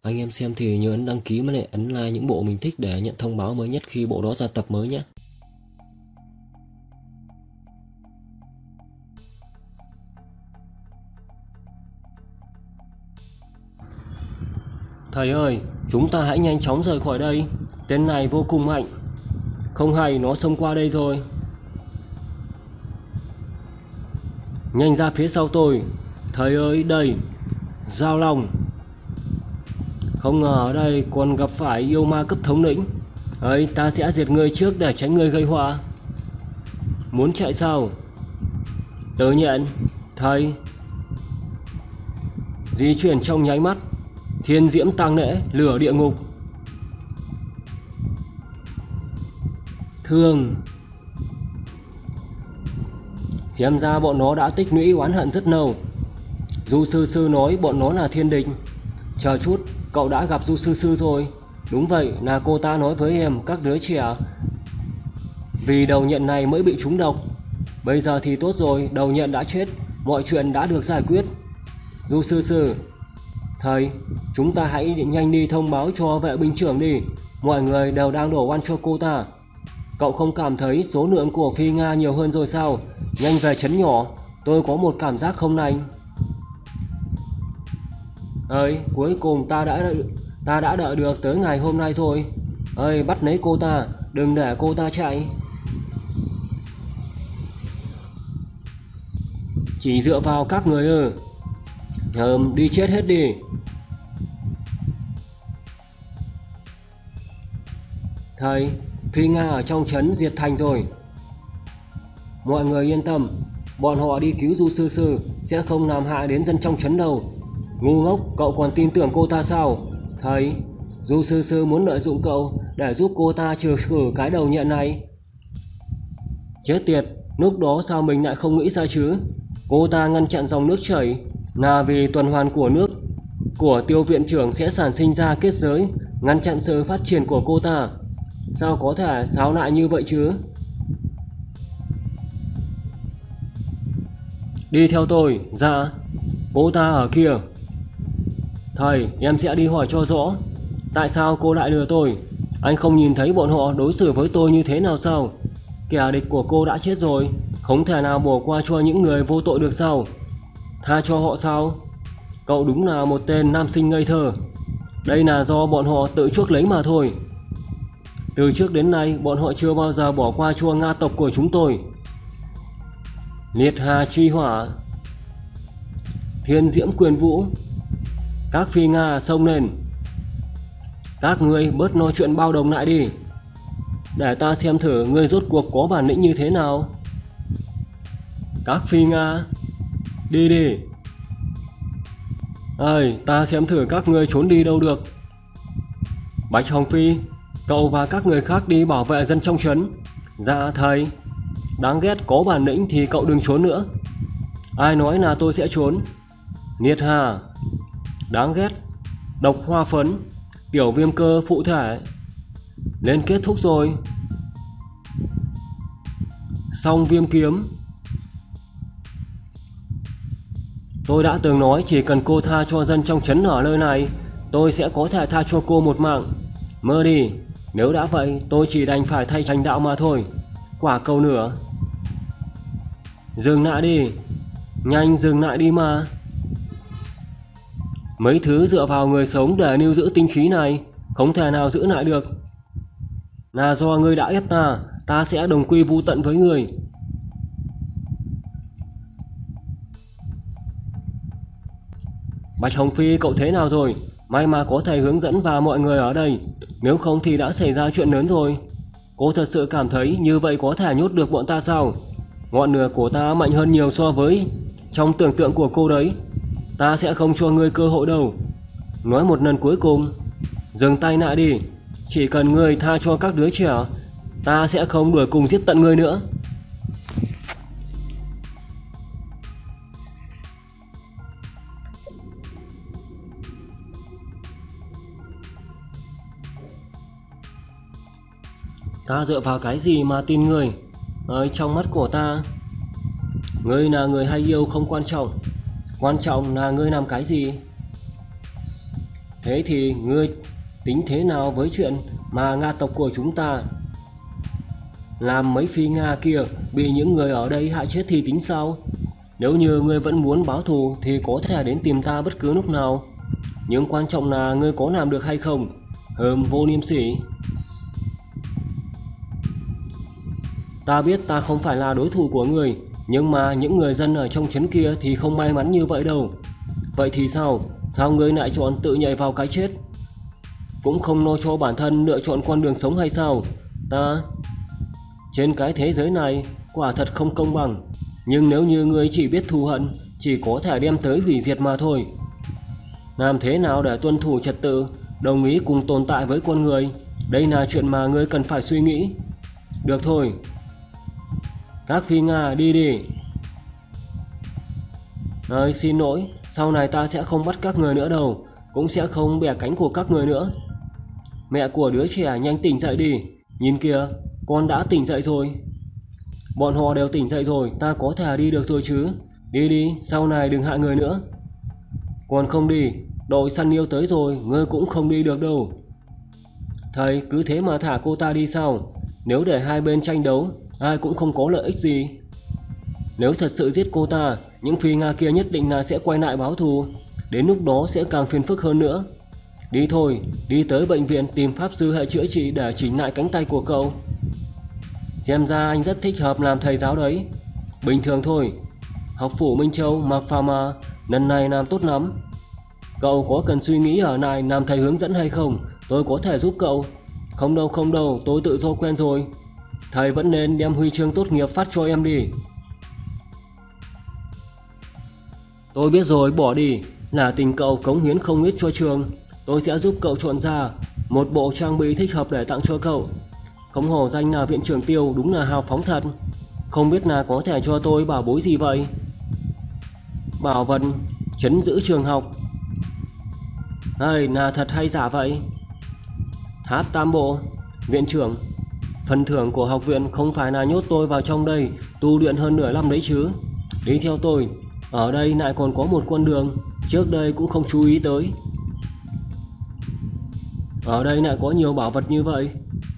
Anh em xem thì nhớ ấn đăng ký với lại ấn like những bộ mình thích để nhận thông báo mới nhất khi bộ đó ra tập mới nhé. Thầy ơi, chúng ta hãy nhanh chóng rời khỏi đây. Tên này vô cùng mạnh. Không hay, nó xông qua đây rồi. Nhanh ra phía sau tôi. Thầy ơi, đây. Giao Long. Không ngờ ở đây còn gặp phải yêu ma cấp thống lĩnh. Ấy, ta sẽ diệt ngươi trước để tránh ngươi gây họa. Muốn chạy sao? Tớ nhận. Thầy. Di chuyển trong nháy mắt. Thiên diễm tang nễ, lửa địa ngục. Thương. Xem ra bọn nó đã tích lũy oán hận rất lâu. Du sư sư nói bọn nó là thiên địch. Chờ chút, cậu đã gặp Du sư sư rồi. Đúng vậy, là cô ta nói với em, các đứa trẻ. Vì đầu nhận này mới bị trúng độc. Bây giờ thì tốt rồi, đầu nhận đã chết, mọi chuyện đã được giải quyết. Du sư sư. Thầy, chúng ta hãy nhanh đi thông báo cho vệ binh trưởng đi. Mọi người đều đang đổ oan cho cô ta. Cậu không cảm thấy số lượng của Phi Nga nhiều hơn rồi sao? Nhanh về trấn nhỏ, tôi có một cảm giác không lành. Ơi, cuối cùng ta đã đợi được tới ngày hôm nay rồi. Ơi, bắt lấy cô ta, đừng để cô ta chạy. Chỉ dựa vào các người ư? Đi chết hết đi. Thầy, Phi Nga ở trong trấn diệt thành rồi. Mọi người yên tâm, bọn họ đi cứu Du sư sư sẽ không làm hại đến dân trong trấn đâu. Ngu ngốc, cậu còn tin tưởng cô ta sao? Thầy, Du sư sư muốn lợi dụng cậu để giúp cô ta trừ khử cái đầu nhận này. Chết tiệt, lúc đó sao mình lại không nghĩ ra chứ? Cô ta ngăn chặn dòng nước chảy là vì tuần hoàn của nước của Tiêu viện trưởng sẽ sản sinh ra kết giới, ngăn chặn sự phát triển của cô ta. Sao có thể xáo lại như vậy chứ? Đi theo tôi. Dạ. Cô ta ở kia. Thầy, em sẽ đi hỏi cho rõ. Tại sao cô lại lừa tôi? Anh không nhìn thấy bọn họ đối xử với tôi như thế nào sao? Kẻ địch của cô đã chết rồi, không thể nào bỏ qua cho những người vô tội được sao? Tha cho họ sao? Cậu đúng là một tên nam sinh ngây thơ. Đây là do bọn họ tự chuốc lấy mà thôi. Từ trước đến nay bọn họ chưa bao giờ bỏ qua cho Nga tộc của chúng tôi. Liệt Hà Chi Hỏa. Thiên Diễm Quyền Vũ. Các Phi Nga xông lên. Các ngươi bớt nói chuyện bao đồng lại đi, để ta xem thử ngươi rốt cuộc có bản lĩnh như thế nào. Các Phi Nga, đi đi. Ơi, ta xem thử các ngươi trốn đi đâu được. Bạch Hồng Phi, cậu và các người khác đi bảo vệ dân trong trấn. Dạ thầy. Đáng ghét, có bản lĩnh thì cậu đừng trốn nữa. Ai nói là tôi sẽ trốn? Liệt Hà. Đáng ghét. Độc Hoa Phấn. Tiểu viêm cơ phụ thể. Lên kết thúc rồi. Song Viêm Kiếm. Tôi đã từng nói chỉ cần cô tha cho dân trong trấn ở nơi này, tôi sẽ có thể tha cho cô một mạng. Mơ đi. Nếu đã vậy, tôi chỉ đành phải thay thành đạo mà thôi. Quả cầu nữa. Dừng lại đi. Nhanh dừng lại đi mà. Mấy thứ dựa vào người sống để lưu giữ tinh khí này không thể nào giữ lại được. Là do ngươi đã ép ta, ta sẽ đồng quy vu tận với ngươi. Bạch Hồng Phi, cậu thế nào rồi? May mà có thầy hướng dẫn và mọi người ở đây, nếu không thì đã xảy ra chuyện lớn rồi. Cô thật sự cảm thấy như vậy có thể nhốt được bọn ta sao? Ngọn lửa của ta mạnh hơn nhiều so với trong tưởng tượng của cô đấy. Ta sẽ không cho ngươi cơ hội đâu. Nói một lần cuối cùng, dừng tay lại đi. Chỉ cần ngươi tha cho các đứa trẻ, ta sẽ không đuổi cùng giết tận ngươi nữa. Ta dựa vào cái gì mà tin ngươi? Trong mắt của ta, ngươi là người hay yêu không quan trọng, quan trọng là ngươi làm cái gì. Thế thì ngươi tính thế nào với chuyện mà Nga tộc của chúng ta làm mấy phi Nga kia bị những người ở đây hại chết thì tính sao? Nếu như ngươi vẫn muốn báo thù thì có thể đến tìm ta bất cứ lúc nào. Nhưng quan trọng là ngươi có làm được hay không? Vô liêm sỉ. Ta biết ta không phải là đối thủ của ngươi, nhưng mà những người dân ở trong trấn kia thì không may mắn như vậy đâu. Vậy thì sao? Sao ngươi lại chọn tự nhảy vào cái chết? Cũng không lo cho bản thân lựa chọn con đường sống hay sao? Trên cái thế giới này quả thật không công bằng. Nhưng nếu như ngươi chỉ biết thù hận, chỉ có thể đem tới hủy diệt mà thôi. Làm thế nào để tuân thủ trật tự, đồng ý cùng tồn tại với con người? Đây là chuyện mà ngươi cần phải suy nghĩ. Được thôi. Các phi Nga đi đi. Xin lỗi, sau này ta sẽ không bắt các người nữa đâu, cũng sẽ không bẻ cánh của các người nữa. Mẹ của đứa trẻ nhanh tỉnh dậy đi. Nhìn kìa, con đã tỉnh dậy rồi. Bọn họ đều tỉnh dậy rồi, ta có thể đi được rồi chứ. Đi đi, sau này đừng hại người nữa. Còn không đi, đội săn yêu tới rồi, ngươi cũng không đi được đâu. Thầy cứ thế mà thả cô ta đi sao? Nếu để hai bên tranh đấu, ai cũng không có lợi ích gì. Nếu thật sự giết cô ta, những phi Nga kia nhất định là sẽ quay lại báo thù. Đến lúc đó sẽ càng phiền phức hơn nữa. Đi thôi, đi tới bệnh viện tìm pháp sư hệ chữa trị để chỉnh lại cánh tay của cậu. Xem ra anh rất thích hợp làm thầy giáo đấy. Bình thường thôi. Học phủ Minh Châu mặc phàm mà, lần này làm tốt lắm. Cậu có cần suy nghĩ ở lại làm thầy hướng dẫn hay không? Tôi có thể giúp cậu. Không đâu, tôi tự do quen rồi. Thầy vẫn nên đem huy chương tốt nghiệp phát cho em đi. Tôi biết rồi, bỏ đi. Là tình cậu cống hiến không ít cho trường. Tôi sẽ giúp cậu chọn ra một bộ trang bị thích hợp để tặng cho cậu. Không hổ danh là viện trưởng Tiêu, đúng là hào phóng thật. Không biết là có thể cho tôi bảo bối gì vậy? Bảo vật trấn giữ trường học. Là thật hay giả vậy? Tháp tam bộ. Viện trưởng, phần thưởng của học viện không phải là nhốt tôi vào trong đây tu luyện hơn nửa năm đấy chứ. Đi theo tôi. Ở đây lại còn có một con đường, trước đây cũng không chú ý tới. Ở đây lại có nhiều bảo vật như vậy.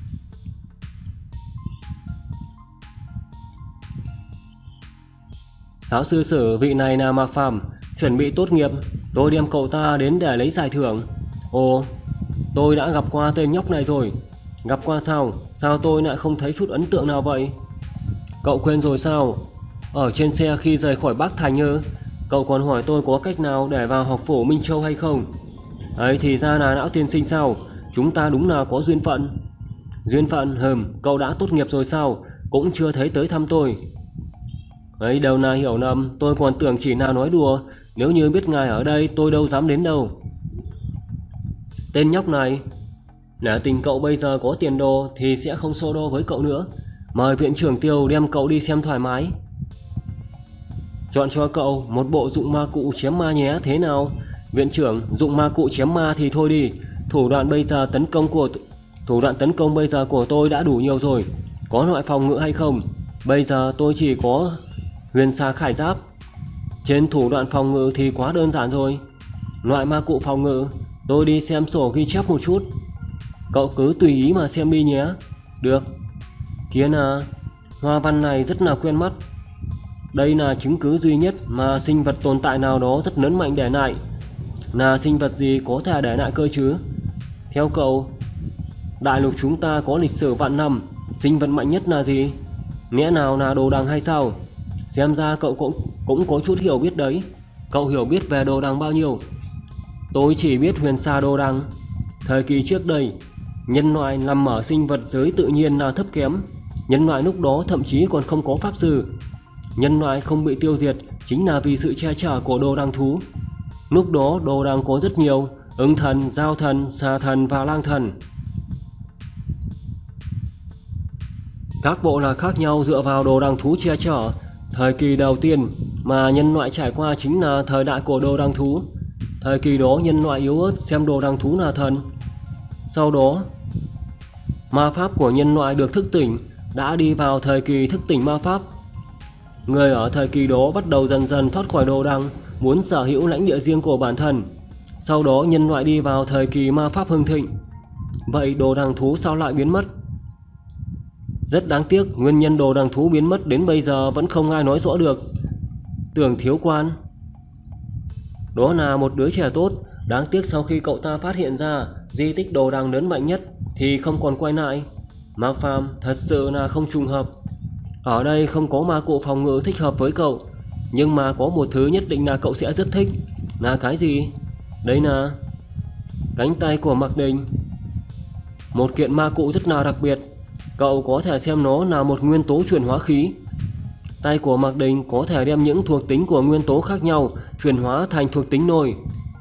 Giáo sư Sử, vị này là Mạc Phàm, chuẩn bị tốt nghiệp. Tôi đem cậu ta đến để lấy giải thưởng. Ồ, tôi đã gặp qua tên nhóc này rồi. Gặp qua sao? Sao tôi lại không thấy chút ấn tượng nào vậy? Cậu quên rồi sao? Ở trên xe khi rời khỏi Bắc Thành ư? Cậu còn hỏi tôi có cách nào để vào học phủ Minh Châu hay không? Ấy thì ra là Lão tiên sinh sao? Chúng ta đúng là có duyên phận. Duyên phận? Cậu đã tốt nghiệp rồi sao? Cũng chưa thấy tới thăm tôi. Ấy đâu là hiểu lầm, tôi còn tưởng chỉ là nói đùa. Nếu như biết ngài ở đây tôi đâu dám đến đâu. Tên nhóc này, nếu tình cậu bây giờ có tiền đồ thì sẽ không so đo với cậu nữa. Mời viện trưởng Tiêu đem cậu đi xem thoải mái. Chọn cho cậu một bộ dụng ma cụ chém ma nhé, thế nào? Viện trưởng, dụng ma cụ chém ma thì thôi đi. Thủ đoạn tấn công bây giờ của tôi đã đủ nhiều rồi. Có loại phòng ngự hay không? Bây giờ tôi chỉ có huyền xà khải giáp. Trên thủ đoạn phòng ngự thì quá đơn giản rồi. Loại ma cụ phòng ngự, tôi đi xem sổ ghi chép một chút. Cậu cứ tùy ý mà xem đi nhé. Được. Kia là hoa văn này rất là quen mắt. Đây là chứng cứ duy nhất mà sinh vật tồn tại nào đó rất lớn mạnh để lại. Là sinh vật gì có thể để lại cơ chứ? Theo cậu, đại lục chúng ta có lịch sử vạn năm, sinh vật mạnh nhất là gì? Nghĩa nào là đồ đằng hay sao? Xem ra cậu cũng có chút hiểu biết đấy. Cậu hiểu biết về đồ đằng bao nhiêu? Tôi chỉ biết huyền xà đồ đằng. Thời kỳ trước đây, nhân loại nằm ở sinh vật giới tự nhiên là thấp kém. Nhân loại lúc đó thậm chí còn không có pháp sư. Nhân loại không bị tiêu diệt chính là vì sự che chở của đồ đằng thú. Lúc đó đồ đằng có rất nhiều: ứng thần, giao thần, xà thần và lang thần. Các bộ lạc khác nhau dựa vào đồ đằng thú che chở. Thời kỳ đầu tiên mà nhân loại trải qua chính là thời đại của đồ đằng thú. Thời kỳ đó nhân loại yếu ớt xem đồ đằng thú là thần. Sau đó, ma pháp của nhân loại được thức tỉnh, đã đi vào thời kỳ thức tỉnh ma pháp. Người ở thời kỳ đó bắt đầu dần dần thoát khỏi đồ đằng, muốn sở hữu lãnh địa riêng của bản thân. sau đó nhân loại đi vào thời kỳ ma pháp hưng thịnh. Vậy đồ đằng thú sao lại biến mất? Rất đáng tiếc, nguyên nhân đồ đằng thú biến mất đến bây giờ vẫn không ai nói rõ được. Tưởng thiếu quan. Đó là một đứa trẻ tốt, đáng tiếc sau khi cậu ta phát hiện ra di tích đồ đằng lớn mạnh nhất thì không còn quay lại. Mạc Phàm, thật sự là không trùng hợp. Ở đây không có ma cụ phòng ngự thích hợp với cậu, nhưng mà có một thứ nhất định là cậu sẽ rất thích. Là cái gì? Đây là cánh tay của Mạc Đình. Một kiện ma cụ rất là đặc biệt. Cậu có thể xem nó là một nguyên tố chuyển hóa khí. Tay của Mạc Đình có thể đem những thuộc tính của nguyên tố khác nhau chuyển hóa thành thuộc tính nồi.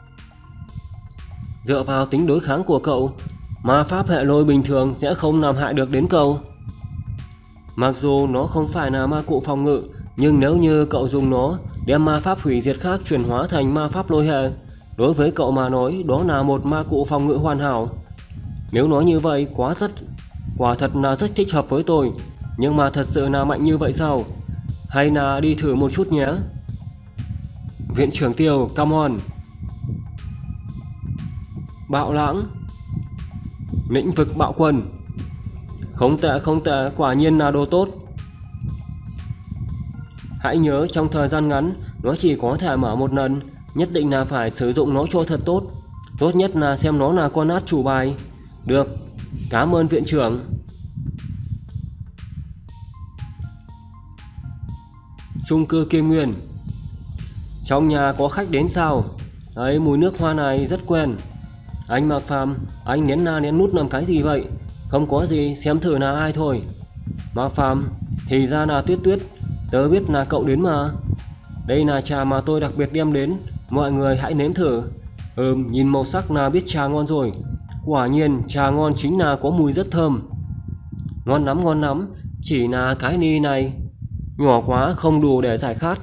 Dựa vào tính đối kháng của cậu, ma pháp hệ lôi bình thường sẽ không làm hại được đến cậu. Mặc dù nó không phải là ma cụ phòng ngự, nhưng nếu như cậu dùng nó đem ma pháp hủy diệt khác chuyển hóa thành ma pháp lôi hệ, đối với cậu mà nói đó là một ma cụ phòng ngự hoàn hảo. Nếu nói như vậy quả thật là rất thích hợp với tôi. Nhưng mà thật sự là mạnh như vậy sao? Hay là đi thử một chút nhé. Viện trưởng Tiêu, come on. Bạo lãng. Lĩnh vực bạo quân. Không tệ, quả nhiên là đồ tốt. Hãy nhớ trong thời gian ngắn nó chỉ có thể mở một lần, nhất định là phải sử dụng nó cho thật tốt. Tốt nhất là xem nó là con át chủ bài. Được, cảm ơn viện trưởng. Chung cư Kim Nguyên. Trong nhà có khách đến sao? Ấy, mùi nước hoa này rất quen. Anh Mạc Phàm, anh nén na nén nút làm cái gì vậy? Không có gì, xem thử là ai thôi. Mạc Phàm, thì ra là Tuyết Tuyết. Tớ biết là cậu đến mà. Đây là trà mà tôi đặc biệt đem đến, mọi người hãy nếm thử. Nhìn màu sắc là biết trà ngon rồi. Quả nhiên trà ngon chính là có mùi rất thơm. Ngon lắm. Chỉ là cái ly này nhỏ quá, không đủ để giải khát.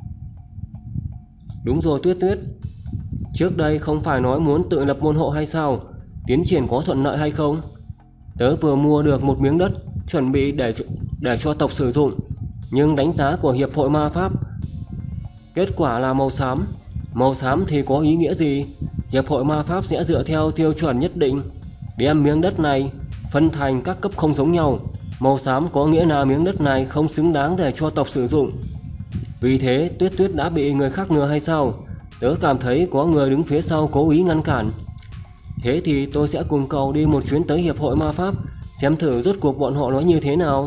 Đúng rồi Tuyết Tuyết, trước đây không phải nói muốn tự lập môn hộ hay sao? Tiến triển có thuận lợi hay không? Tớ vừa mua được một miếng đất, chuẩn bị để cho tộc sử dụng. Nhưng đánh giá của Hiệp hội Ma Pháp kết quả là màu xám. Màu xám thì có ý nghĩa gì? Hiệp hội Ma Pháp sẽ dựa theo tiêu chuẩn nhất định đem miếng đất này phân thành các cấp không giống nhau. Màu xám có nghĩa là miếng đất này không xứng đáng để cho tộc sử dụng. Vì thế Tuyết Tuyết đã bị người khác lừa hay sao? Tớ cảm thấy có người đứng phía sau cố ý ngăn cản. Thế thì tôi sẽ cùng cậu đi một chuyến tới Hiệp hội Ma Pháp, xem thử rốt cuộc bọn họ nói như thế nào.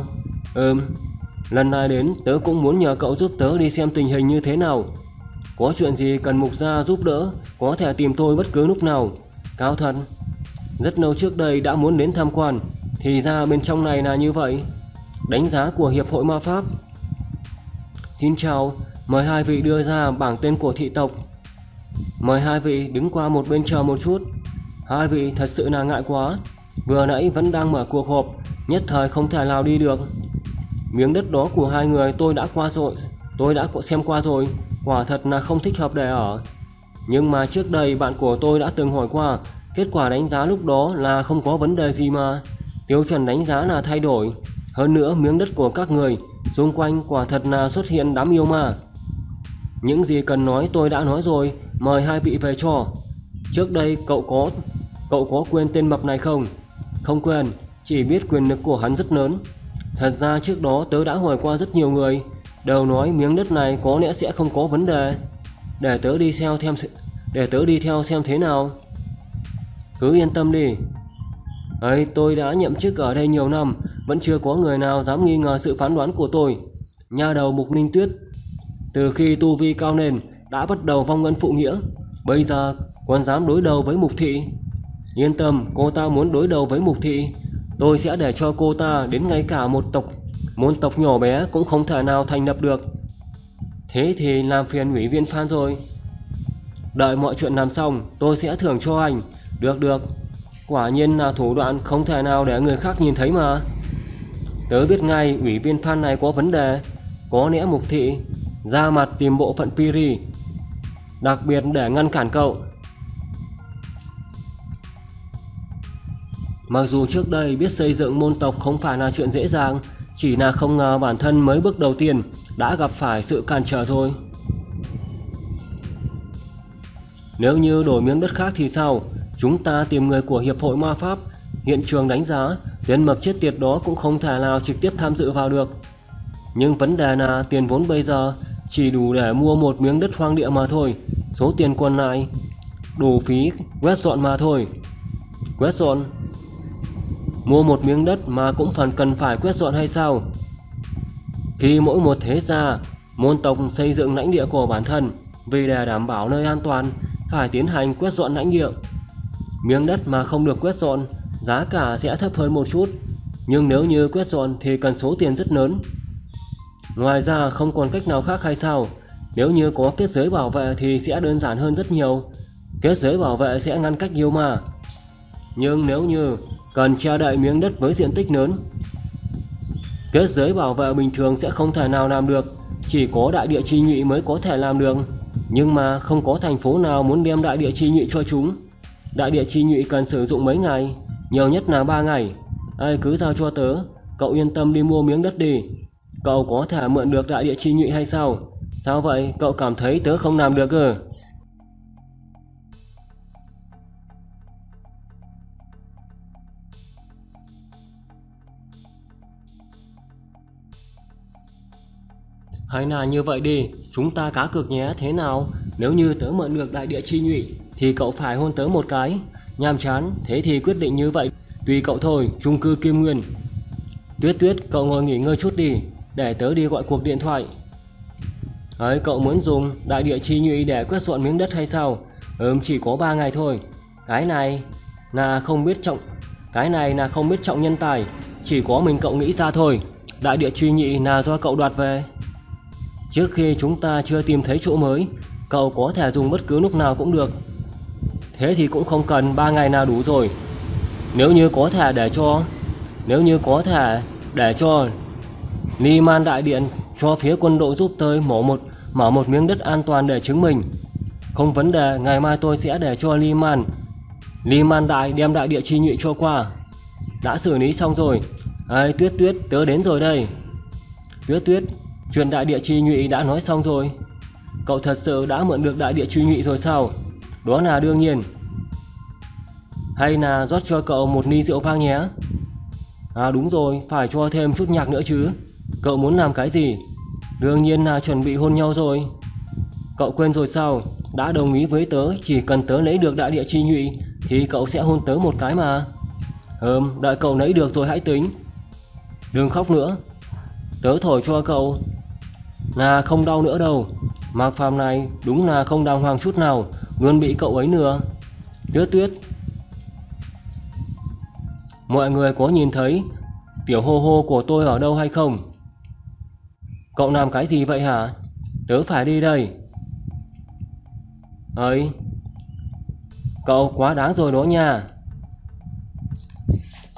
Lần này đến tớ cũng muốn nhờ cậu giúp tớ đi xem tình hình như thế nào. Có chuyện gì cần mục gia giúp đỡ, có thể tìm tôi bất cứ lúc nào. Cao Thần, rất lâu trước đây đã muốn đến tham quan, thì ra bên trong này là như vậy. Đánh giá của Hiệp hội Ma Pháp. Xin chào, mời hai vị đưa ra bảng tên của thị tộc. Mời hai vị đứng qua một bên chờ một chút. Hai vị thật sự là ngại quá, vừa nãy vẫn đang mở cuộc họp, nhất thời không thể nào đi được. Miếng đất đó của hai người tôi đã xem qua rồi, quả thật là không thích hợp để ở. Nhưng mà trước đây bạn của tôi đã từng hỏi qua, kết quả đánh giá lúc đó là không có vấn đề gì mà. Tiêu chuẩn đánh giá là thay đổi. Hơn nữa miếng đất của các người xung quanh quả thật là xuất hiện đám yêu ma. Những gì cần nói tôi đã nói rồi, mời hai vị về cho. Trước đây cậu có quên tên mập này không? Không quên, chỉ biết quyền lực của hắn rất lớn. Thật ra trước đó tớ đã hỏi qua rất nhiều người, đều nói miếng đất này có lẽ sẽ không có vấn đề. Để tớ đi theo xem thế nào. Cứ yên tâm đi. Tôi đã nhậm chức ở đây nhiều năm, vẫn chưa có người nào dám nghi ngờ sự phán đoán của tôi. Nha đầu Mục Ninh Tuyết, từ khi tu vi cao lên đã bắt đầu vong ân phụ nghĩa, bây giờ còn dám đối đầu với Mục Thị. Yên tâm, cô ta muốn đối đầu với Mục Thị, tôi sẽ để cho cô ta đến ngay cả môn tộc nhỏ bé cũng không thể nào thành lập được. Thế thì làm phiền ủy viên Phan rồi. Đợi mọi chuyện làm xong tôi sẽ thưởng cho anh. Được, quả nhiên là thủ đoạn không thể nào để người khác nhìn thấy mà. Tớ biết ngay ủy viên Phan này có vấn đề. Có lẽ Mục Thị ra mặt tìm bộ phận Piri đặc biệt để ngăn cản cậu. Mặc dù trước đây biết xây dựng môn tộc không phải là chuyện dễ dàng, chỉ là không ngờ bản thân mới bước đầu tiên đã gặp phải sự cản trở rồi. Nếu như đổi miếng đất khác thì sao? Chúng ta tìm người của Hiệp hội Ma Pháp. Hiện trường đánh giá, tên mập chết tiệt đó cũng không thể nào trực tiếp tham dự vào được. Nhưng vấn đề là tiền vốn bây giờ chỉ đủ để mua một miếng đất hoang địa mà thôi. Số tiền còn lại đủ phí quét dọn mà thôi. Quét dọn? Mua một miếng đất mà cũng phần cần phải quét dọn hay sao? Khi mỗi một thế gia, môn tộc xây dựng lãnh địa của bản thân, vì để đảm bảo nơi an toàn, phải tiến hành quét dọn lãnh địa. Miếng đất mà không được quét dọn, giá cả sẽ thấp hơn một chút, nhưng nếu như quét dọn thì cần số tiền rất lớn. Ngoài ra không còn cách nào khác hay sao? Nếu như có kết giới bảo vệ thì sẽ đơn giản hơn rất nhiều. Kết giới bảo vệ sẽ ngăn cách nhiều mà. Nhưng nếu như cần che đậy miếng đất với diện tích lớn, kết giới bảo vệ bình thường sẽ không thể nào làm được. Chỉ có đại địa chi nhụy mới có thể làm được. Nhưng mà không có thành phố nào muốn đem đại địa chi nhụy cho chúng. Đại địa chi nhụy cần sử dụng mấy ngày, nhiều nhất là 3 ngày. Ai cứ giao cho tớ, cậu yên tâm đi mua miếng đất đi. Cậu có thể mượn được đại địa chi nhụy hay sao? Sao vậy, cậu cảm thấy tớ không làm được ư? Hay là như vậy đi, chúng ta cá cược nhé, thế nào? Nếu như tớ mượn được đại địa chi nhụy thì cậu phải hôn tớ một cái. Nhàm chán, thế thì quyết định như vậy. Tùy cậu thôi, chung cư Kim Nguyên. Tuyết Tuyết, cậu ngồi nghỉ ngơi chút đi, để tớ đi gọi cuộc điện thoại. Ấy, cậu muốn dùng đại địa chi nhụy để quét dọn miếng đất hay sao? Chỉ có 3 ngày thôi. Cái này là không biết trọng nhân tài, chỉ có mình cậu nghĩ ra thôi. Đại địa chi nhụy là do cậu đoạt về. Trước khi chúng ta chưa tìm thấy chỗ mới, cậu có thể dùng bất cứ lúc nào cũng được. Thế thì cũng không cần 3 ngày nào đủ rồi. Nếu như có thể để cho Liman Đại Điện cho phía quân đội giúp tôi mở một miếng đất an toàn để chứng minh. Không vấn đề, ngày mai tôi sẽ để cho Liman Đại đem đại địa chi nhụy cho qua. Đã xử lý xong rồi. Tuyết Tuyết, tớ đến rồi đây. Tuyết Tuyết, chuyện đại địa chi nhụy đã nói xong rồi. Cậu thật sự đã mượn được đại địa chi nhụy rồi sao? Đó là đương nhiên. Hay là rót cho cậu một ly rượu vang nhé. À đúng rồi, phải cho thêm chút nhạc nữa chứ. Cậu muốn làm cái gì? Đương nhiên là chuẩn bị hôn nhau rồi. Cậu quên rồi sao? Đã đồng ý với tớ, chỉ cần tớ lấy được đại địa chi nhụy thì cậu sẽ hôn tớ một cái mà. Đợi cậu lấy được rồi hãy tính. Đừng khóc nữa, tớ thổi cho cậu là không đau nữa đâu. Mạc Phàm này đúng là không đàng hoàng chút nào, luôn bị cậu ấy lừa. Tuyết Tuyết, mọi người có nhìn thấy tiểu hô hô của tôi ở đâu hay không? Cậu làm cái gì vậy hả? Tớ phải đi đây. Ấy, cậu quá đáng rồi đó nha.